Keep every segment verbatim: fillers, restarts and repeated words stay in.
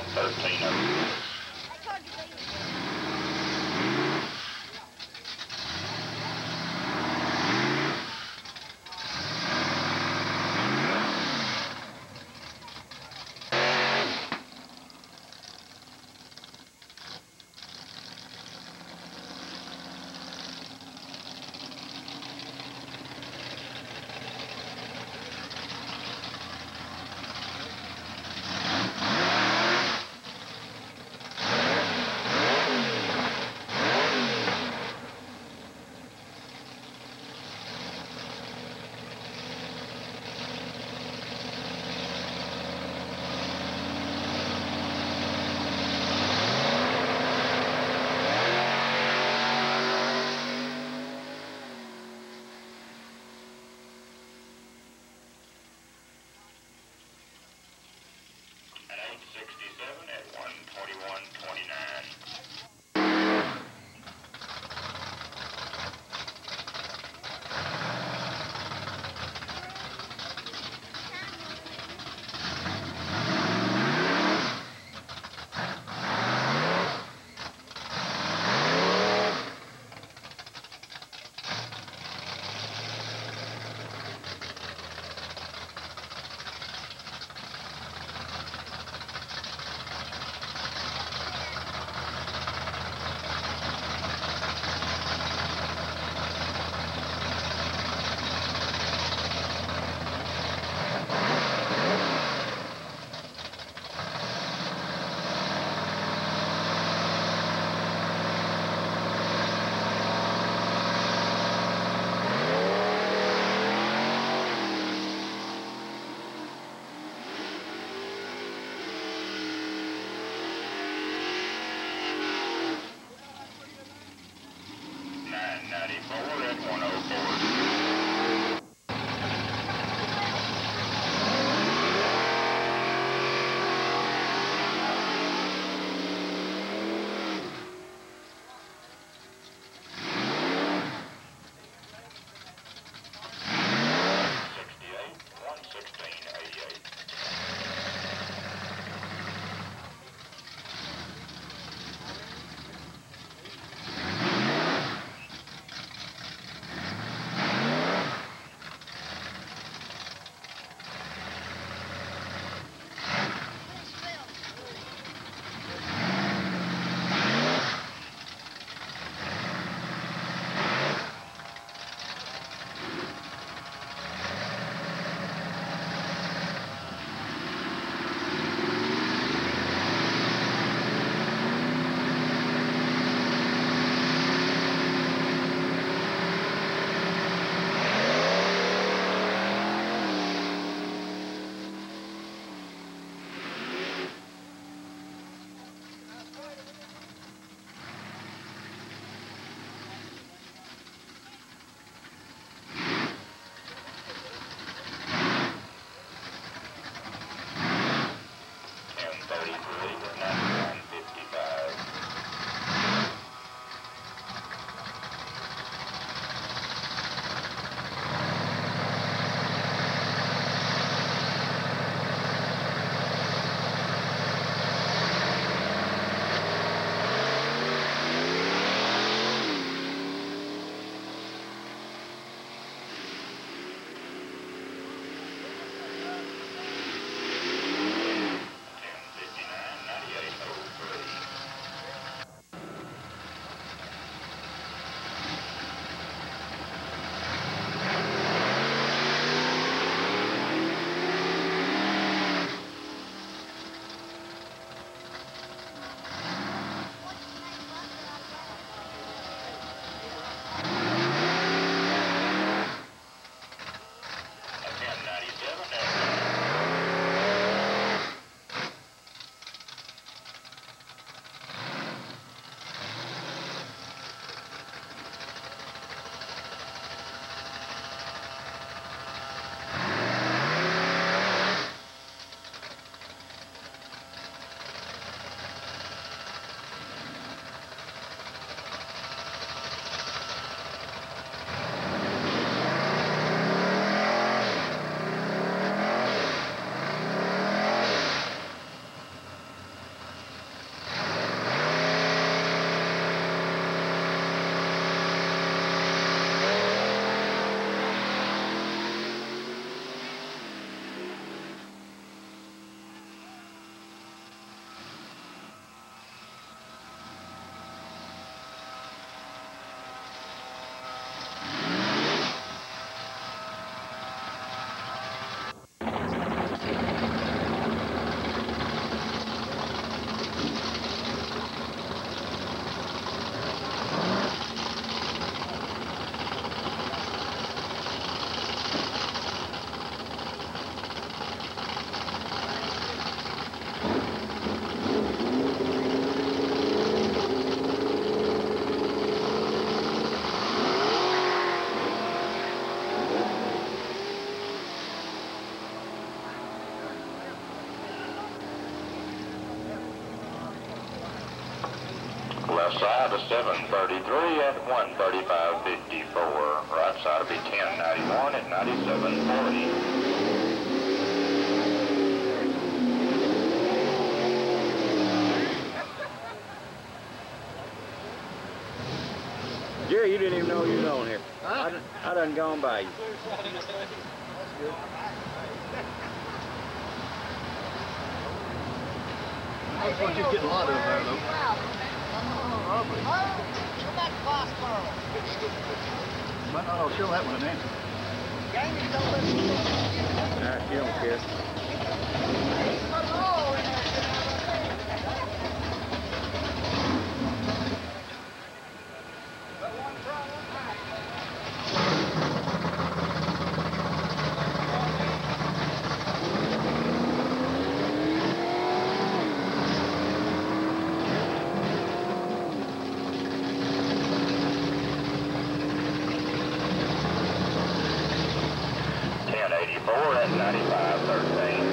about thirteen of them. Left side of seven thirty-three at one thirty-five fifty-four. Right side will be ten ninety-one at ninety-seven forty. Jerry, you didn't even know you was on here. Huh? I, done, I done gone by you. That's good. I just want you to get a lot of there, though. Oh, come back to Foxborough. Might not all show that one, Nancy. Nah, she don't care. eighty-four at ninety-five thirteen.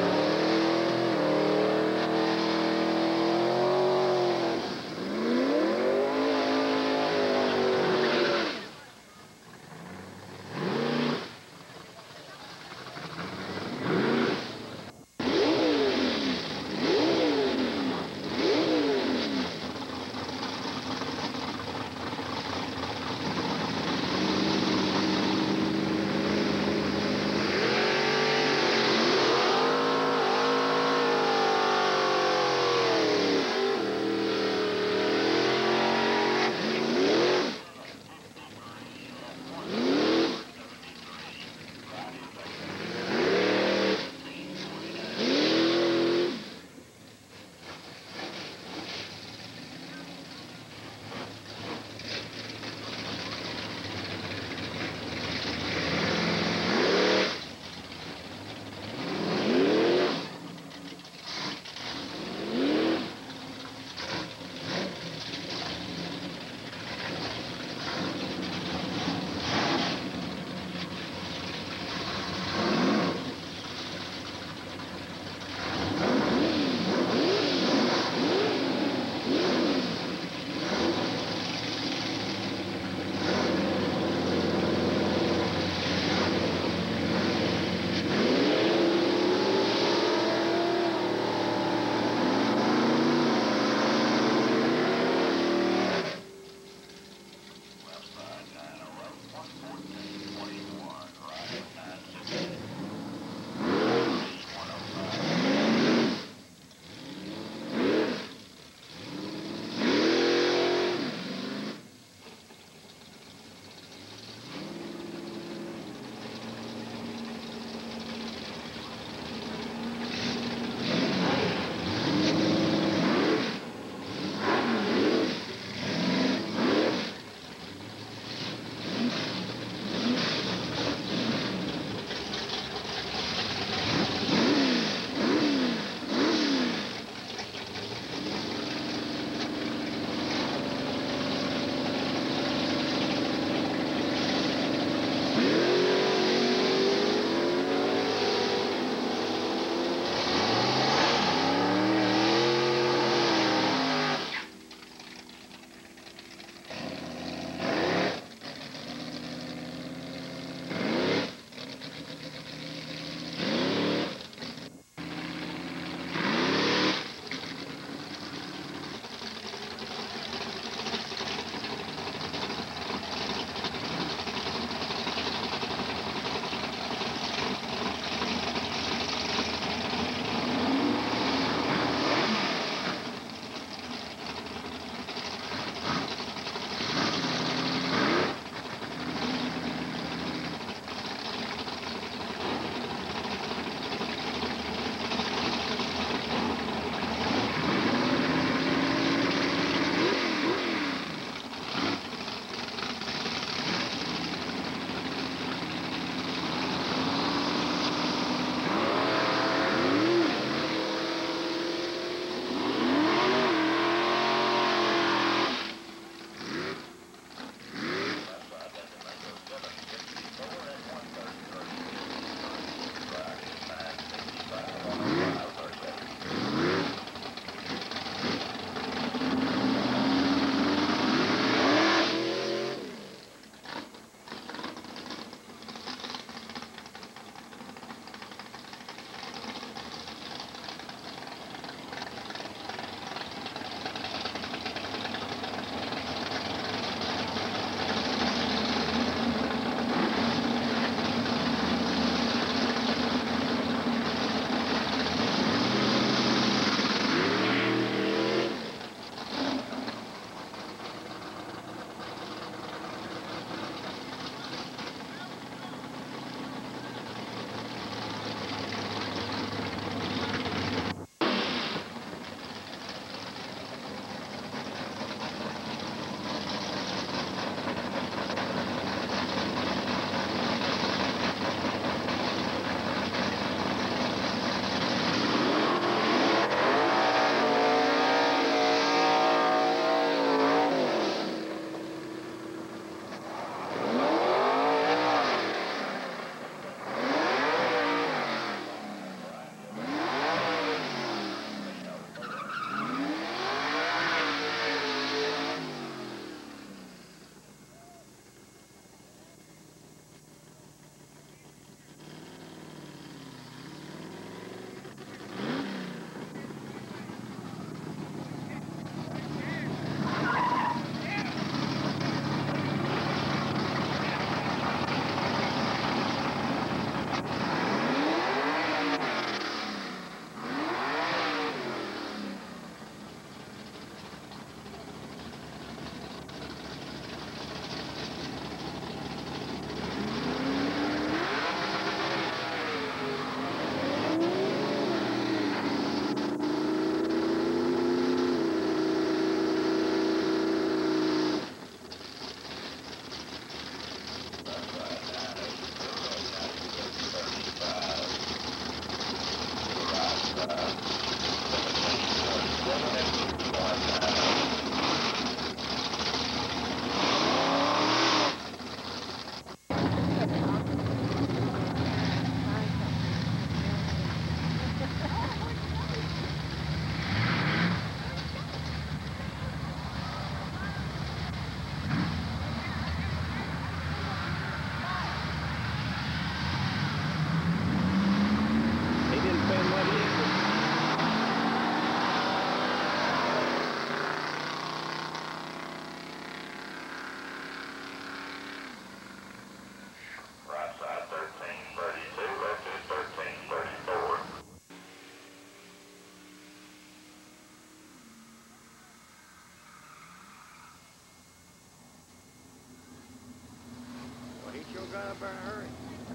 gonna drive up there in a hurry.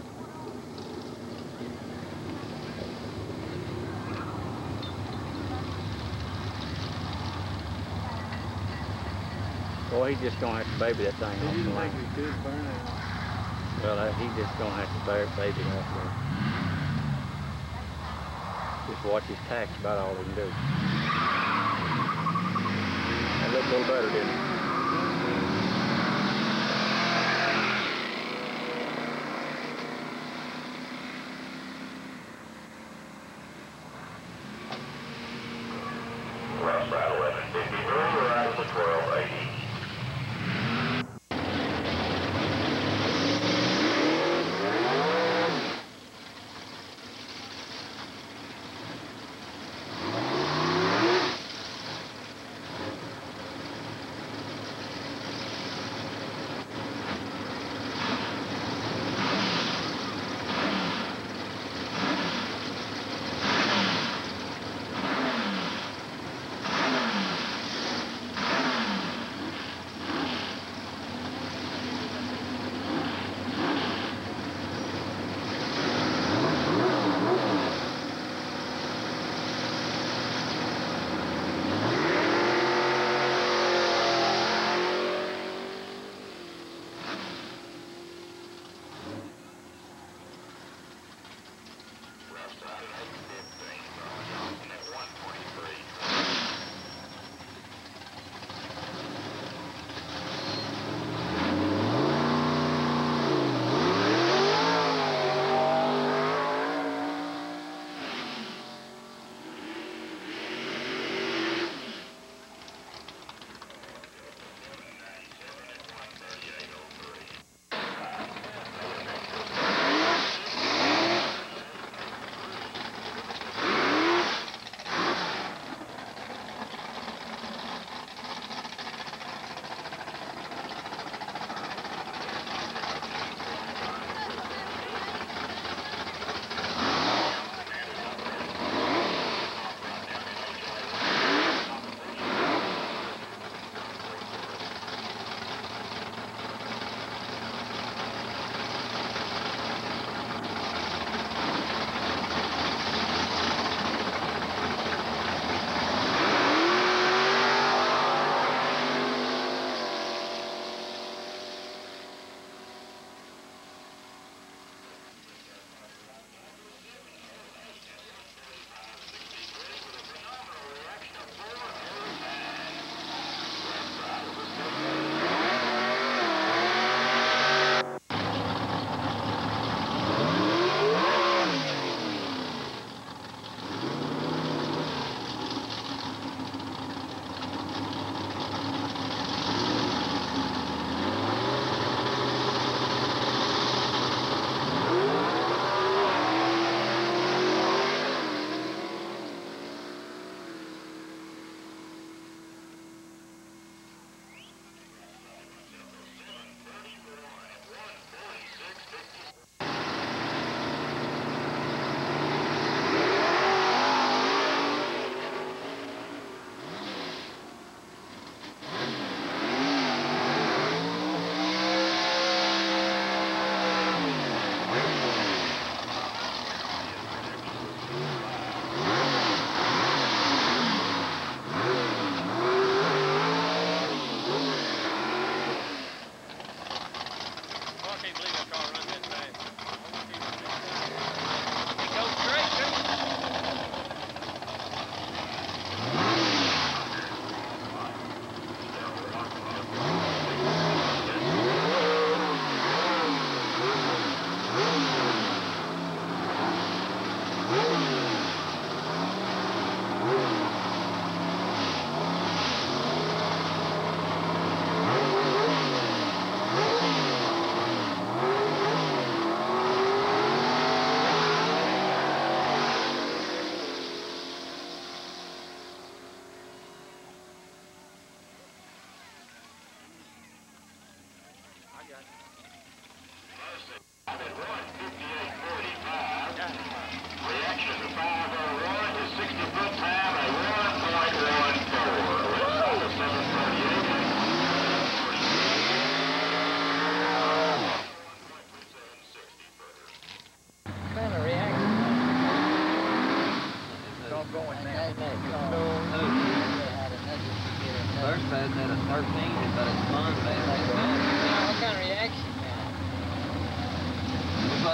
Boy, he's just gonna have to baby that thing off the line. Well, uh, he's just gonna have to baby it off there. Just watch his tax, about all he can do. That looked a little better, didn't it? West side eleven fifty-three, we're out of the twelve eighty.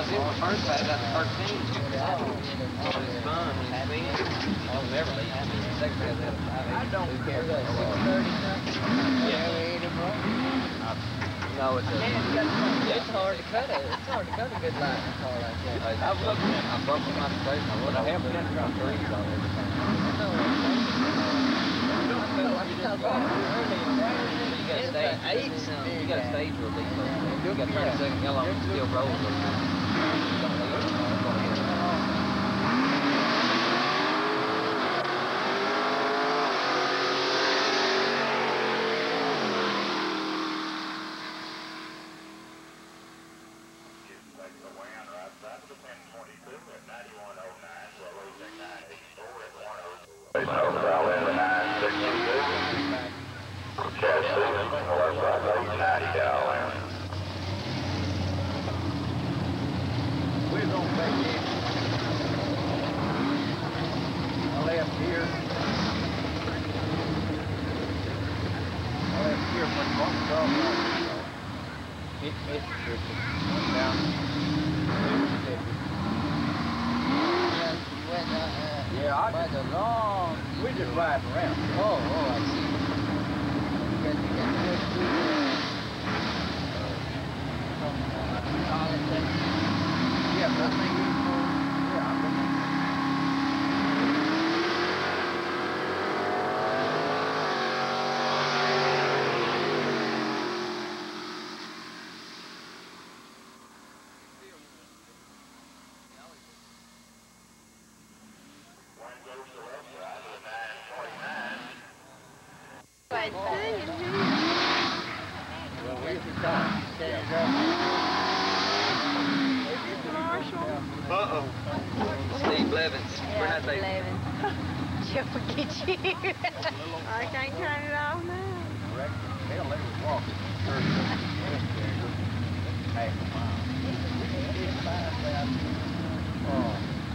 it was first bad about thirteen. It was fun when it's been. You don't never leave. Second bad about five. I don't care. six thirty something. Yeah. No, it's a, it's hard to cut it. It's hard to cut a good line car like that. I've looked at I'm bumping my station. I would have been around threes on everything. I know. You got stage. You got a stage real deep. You got thirty seconds. How long it still rolls? Uh-oh. Steve Blevins. We're not there. Blevins. She'll forget you. I can't turn it off now. They'll let us walk it. Half a mile. Oh.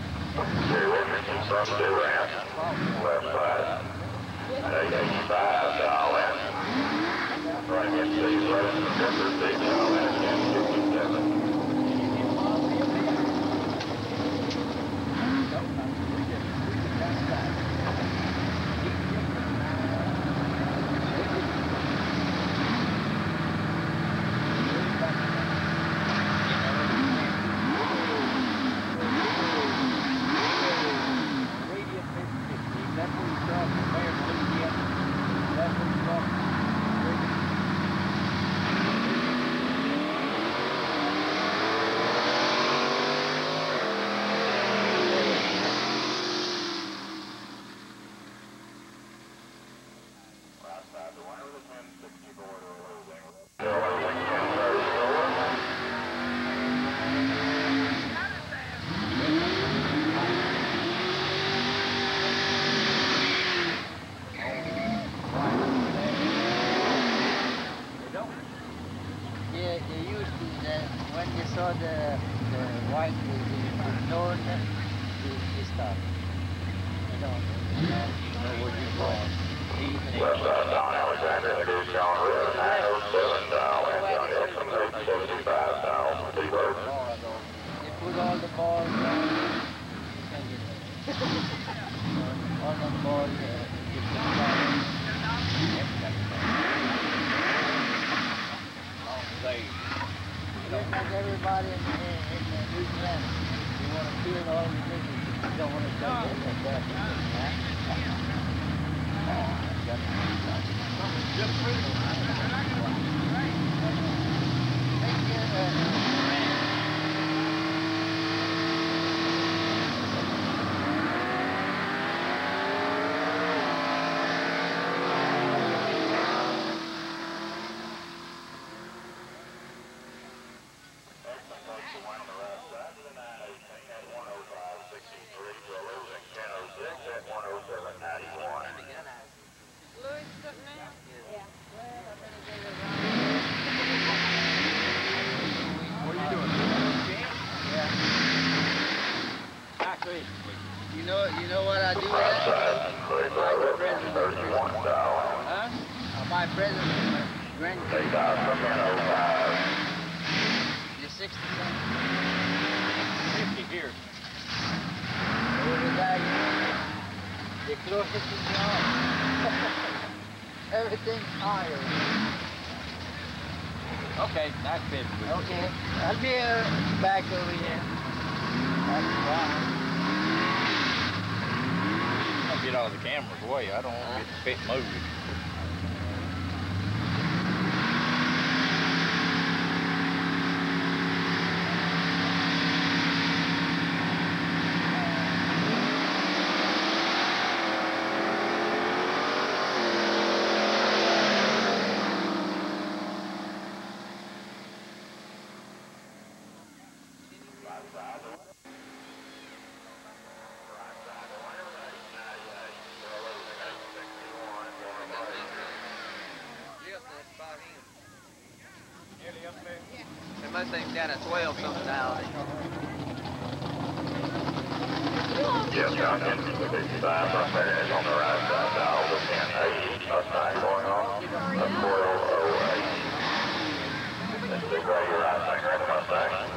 Left side. eight eighty-five, dial in. Right in six, right in December, six, dial in, ten fifty-seven. Everybody in, in, in Louisiana, you want to kill all the niggas, you don't want to take it like that. You know, you know what I do? I buy presents for huh? I buy presents for my grandkids. You're sixty something. here. The closest to the everything's higher. Okay, that's it. Okay, I'll be uh, back over here. That's fine. I'll get all the cameras away. I don't want to get the fit moving. And most things down at twelve something now. Yes, down in the fifty-five, right there, is on the right side, dial the ten eighty, Mustang going on, a twelve oh eight. That's the gray right finger in the Mustang.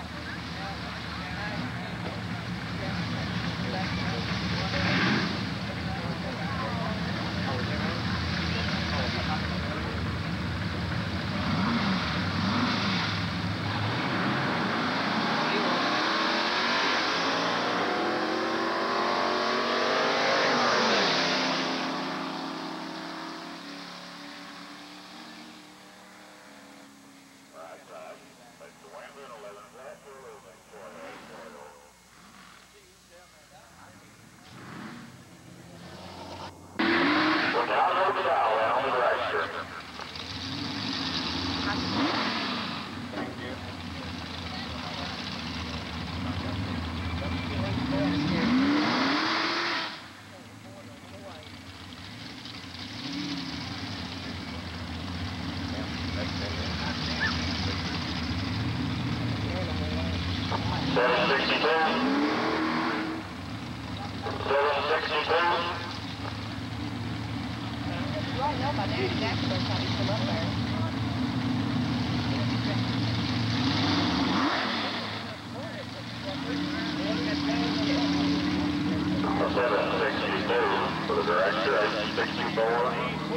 seven sixty-two. seven sixty-two. Right, no, by there, exactly what time you come up there. seven sixty-two for the director, eight sixty-four.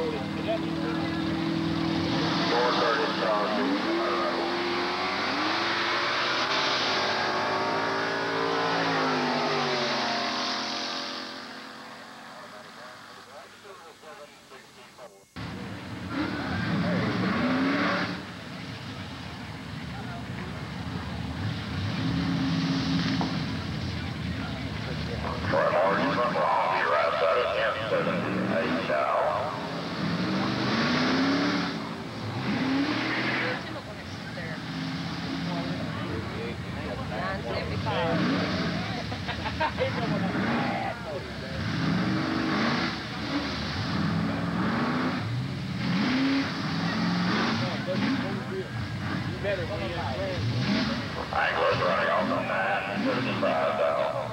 four thirty Charles. Angler's running off on nine thirty-five down.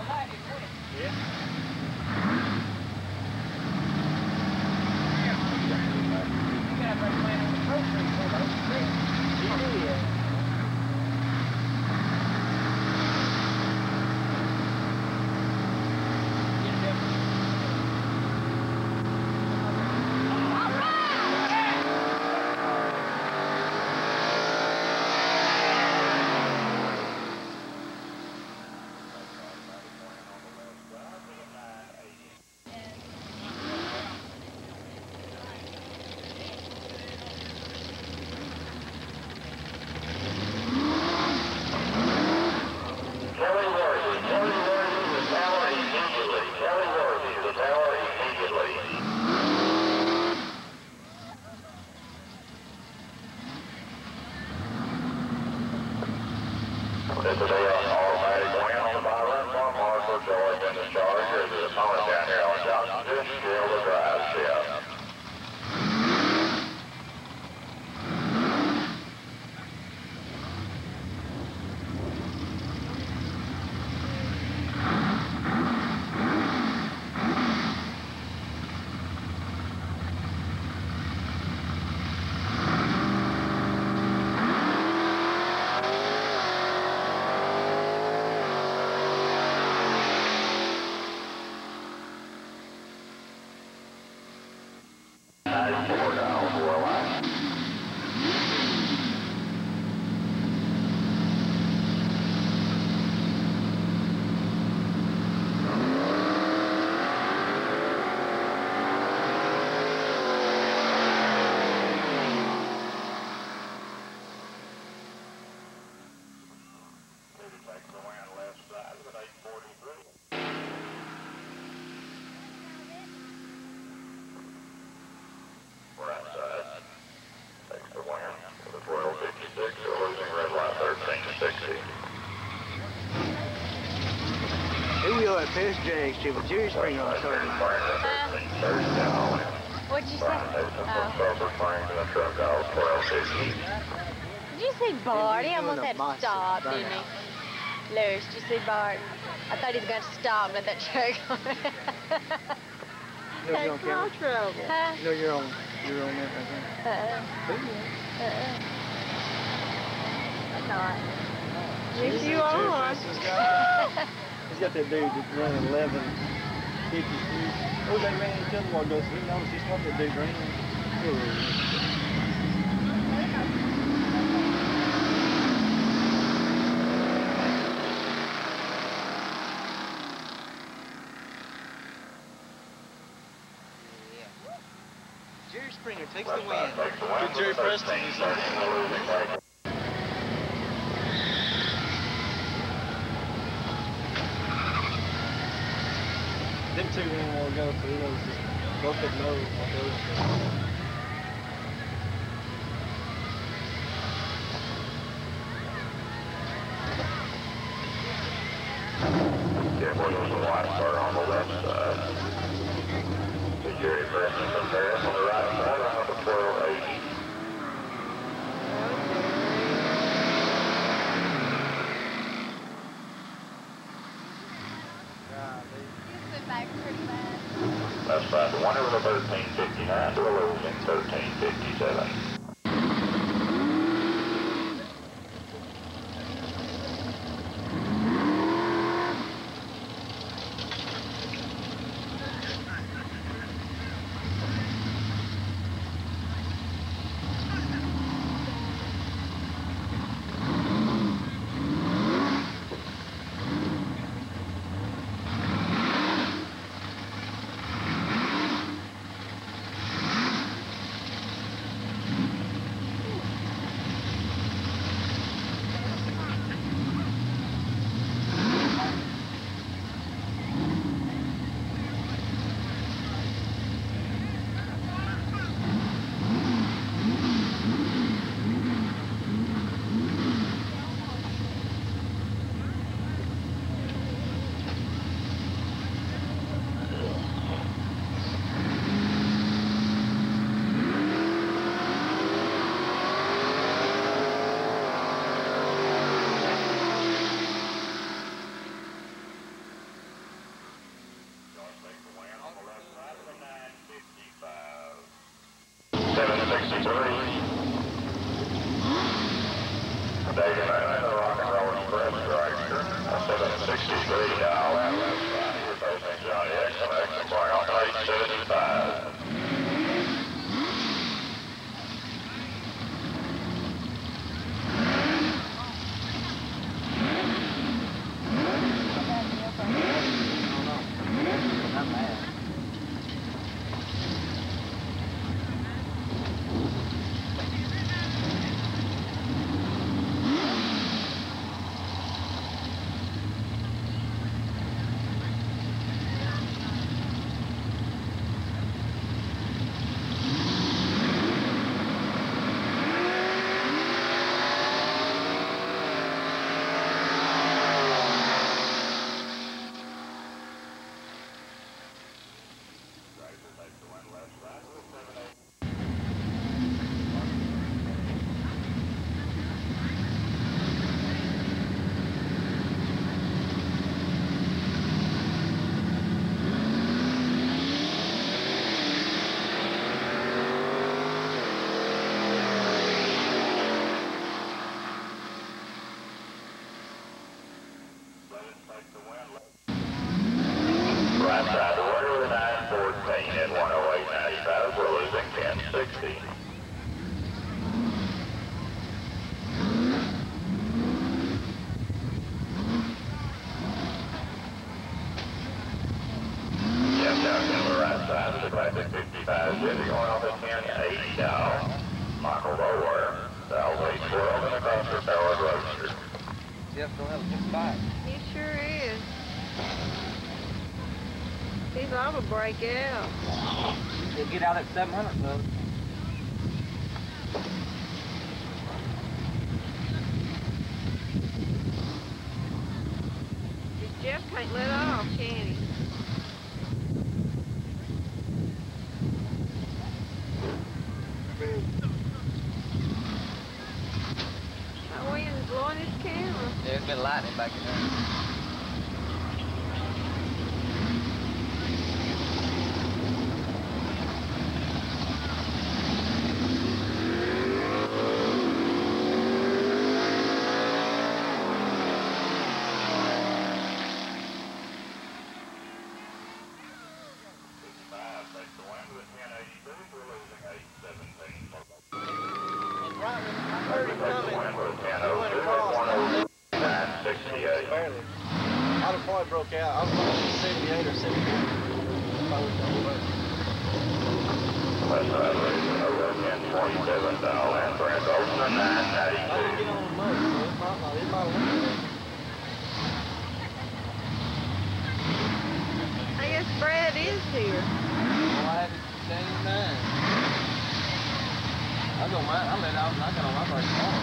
This is a automatic win on the bottom from Marshall George in the charge. There's an opponent down here on Johnson. Just still the drive shift. know it fish jigs to a Jerry Springer on Southern Line. Uh, what'd you say? Oh. Did you see Bart? He almost had to stop, didn't he? Lewis, did you see Bart? I thought he was going to stop, but that truck. You know you're on camera? Huh? You know you're on, you're on there, I think. Uh-uh. Uh-uh. I'm not. Yes, you are. He's got that dude that's running eleven fifty-three. Oh, they ran each other while goes. He noticed just what that dude ran. Jerry Springer takes the win. Good Jerry Preston is there. Them two ran a while ago, so he knows just both of them know what those are. Yeah, well, there's a white car on the left side. The Jerry Preston from there on the right side on the twelve eighty. That's right, the one over the thirteen fifty-nine to the losing thirteen fifty-seven. seven sixty-three. David, I know Rock and Roll Express director. seven sixty-three now. We're facing Johnny X and X and going on eight seventy-five. Not bad. Right side order nine fourteen at one oh eight ninety-five. We're losing ten sixty. Yes, down to the right side of the classic fifty-five Chevy going off at ten eighty now. Michael Lower, Valve eight twelve and across the powered roadster. Jeff will have a good spot. He sure is. He's on a break out. He'll get out at seven hundred, though. Jeff can't let off, can Yeah, it's been lightning back in there. Broke out. I was like seventy-eight or seventy-nine. West side racing over ten twenty-seven dial and Brent Olson nine ninety-two. I didn't get on the motor, so it might not, it might have looked like I guess Brad is here. Well, I had to change mine. I go mine, I let out and I got on my brake car.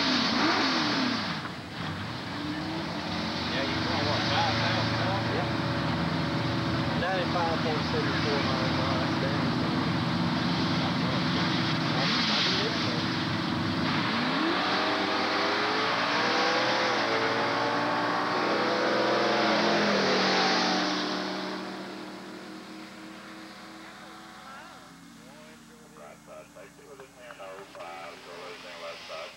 Yeah, you're going what, five now? ninety-five point seven four miles an hour. That's down. I do this though. Right side safety with a ten oh five, so losing left side.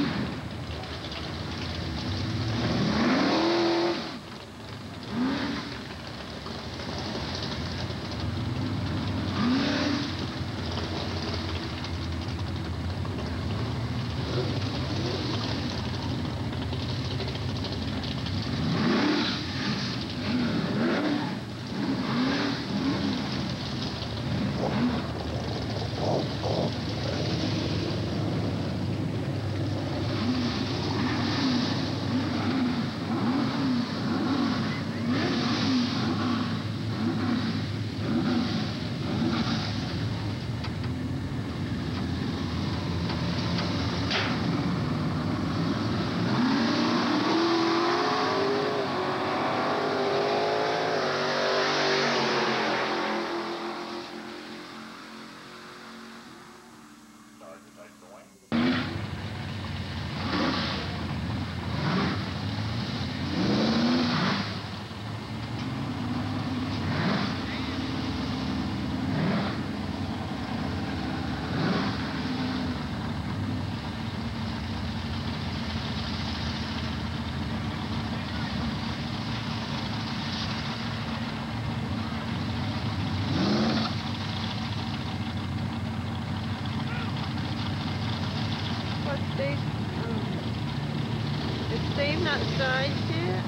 Steve, um, is Steve not staged yet?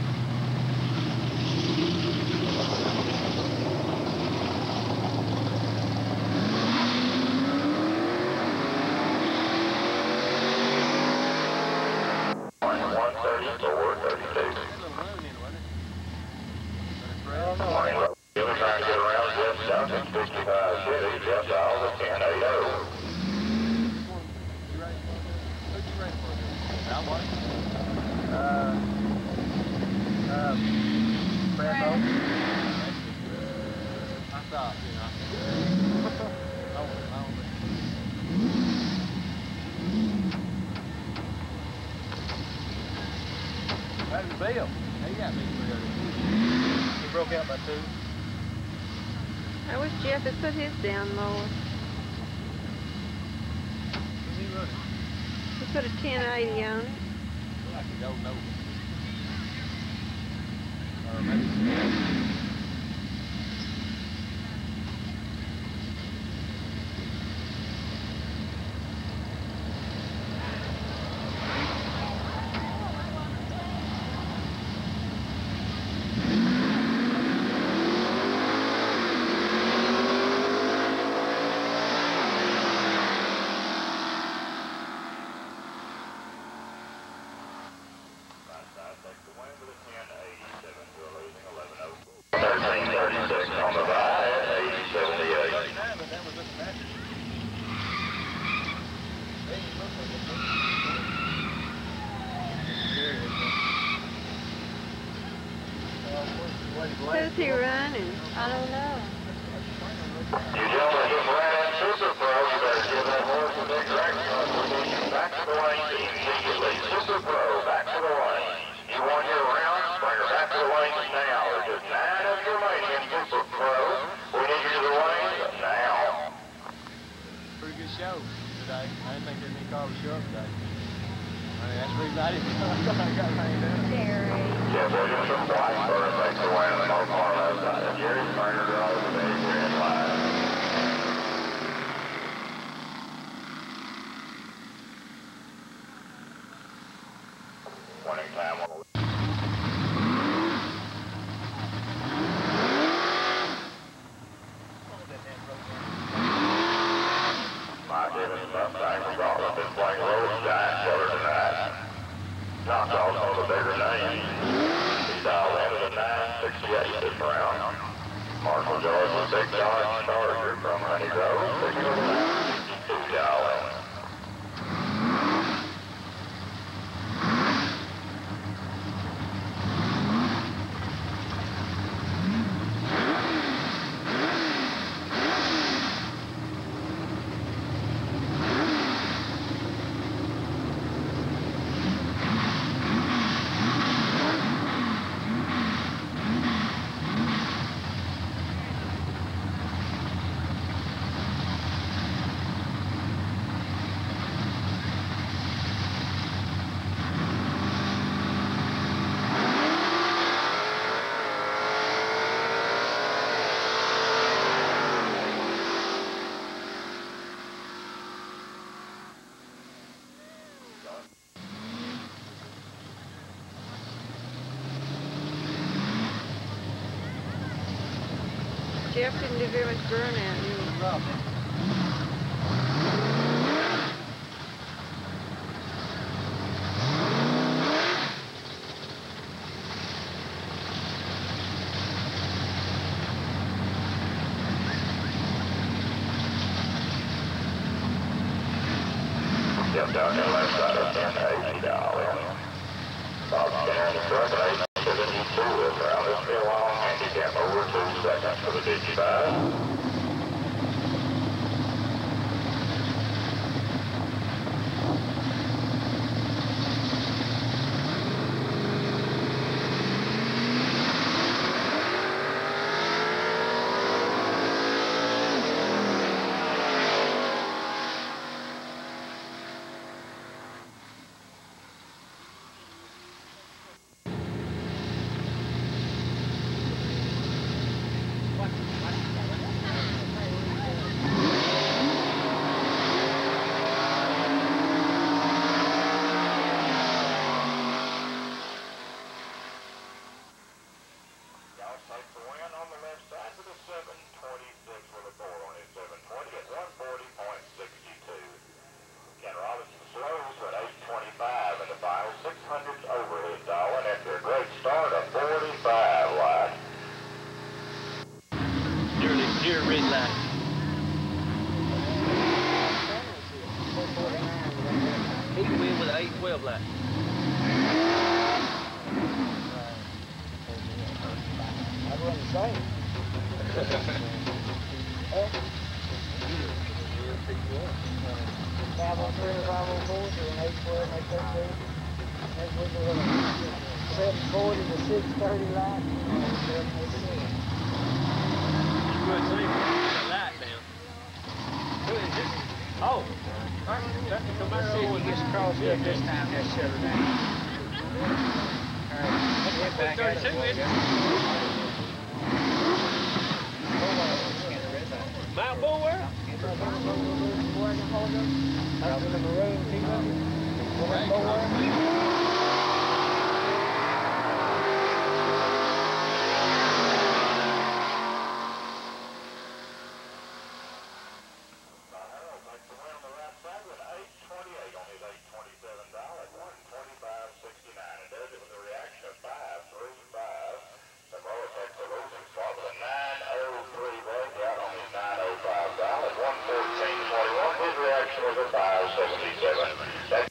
one thirty-four thirty-two. Morning, you're trying to get around Jeff South at fifty-five Chevy, Jeff dial the ten eighty. Uh, uh, Brad Bolt. I stopped, you know. I don't, I don't How's the bill? He got me three hundred. He broke out by two. I wish Jeff had put his down lower. Who's he running? He put a ten eighty on it. Like a gold note. Or maybe some thirteen thirty-six on the ride at eight seventy-eight. Who's he running? I don't know. You gentlemen just ran Super Pro. You better give that horse a big direction. We're moving back to the lane immediately. Super Pro, back to the lane. That's the reason I didn't I got rained out. Jerry. Jeff Williamson, Blacksburg, takes the win on the North Carolina side. Jerry Turner drives the big green line. Winning time will Mike Evans Mustang from Gauntlet been playing road giant killer tonight. Knocked off some of the bigger names. He dialed into the nine sixty-eight this round. Marshall George was Big Dodge Charger from Honey Grove. six oh nine sixty-two dial in. Jeff didn't do very much burnout. He was rough. Jeff down the left side of ten eighty dial in. Bob Skinner in the truck at eight seventy-two this round. This will be a long handicap over two seconds for the fifty-five. Deer red line. He can win with an eight twelve line. I run the same. five oh three or five oh four to an eight twelve, eight thirteen. That's what we're going to seven forty to six thirty line. Good, so you put that down. Who is this? Oh, that's the Camaro. He gets crossed up this time, just shut her down. Alright, get back out of it. Mount Bulwer? Out in the maroon two hundred. Bulwer. Was a five seventy-seven. That's